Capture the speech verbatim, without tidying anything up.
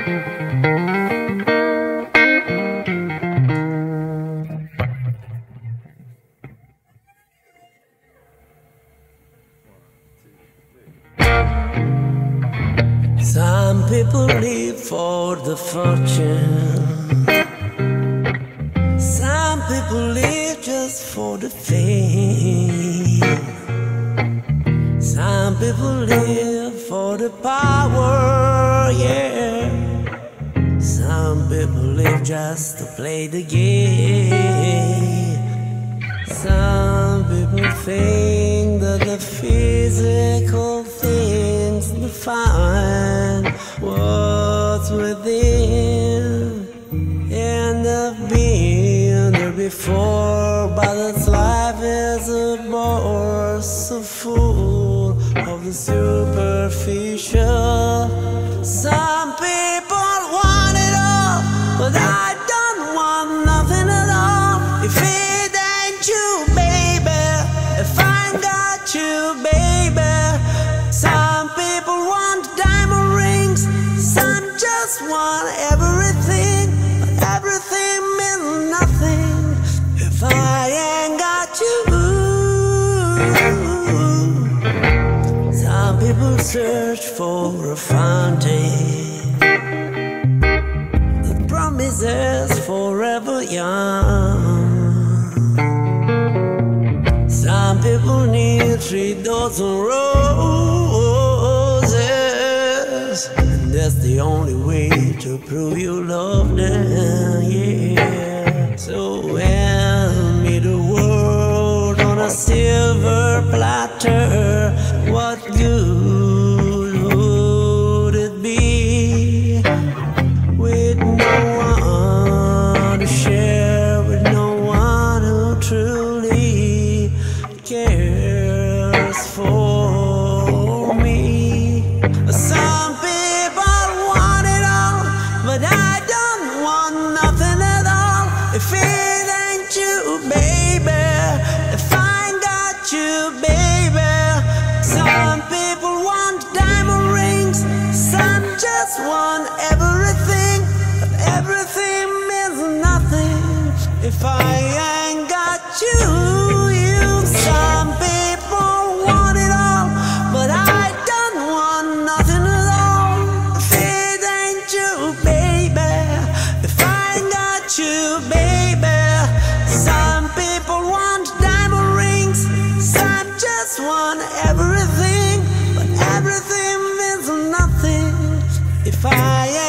Some people live for the fortune. Some people live just for the fame. Some people live for the power, yeah. Some people live just to play the game. Some people think that the physical things define what's within, end up being there before, but this life is a bore so full of the superficial. Some people want it all, but I don't want nothing at all. If it ain't you, baby, if I ain't got you, baby. Some people want diamond rings, some just want everything, but everything means nothing if I ain't got you. Some people search for a fountain that promises forever young. Some people need three dozen roses, and that's the only way to prove you love them, yeah. So hand me the world on a silver platter. What good would it be with no one to share, with no one who truly cares for me? Some people want it all, but I don't want nothing at all. If it ain't you, baby, if I ain't got you, baby. Some people want diamond rings, some just want everything, but everything means nothing if I ain't got you. You, some people want it all, but I don't want nothing at all. If it ain't you, baby, if I ain't got you, baby. Some people want diamond rings, some just want everything, but everything means nothing if I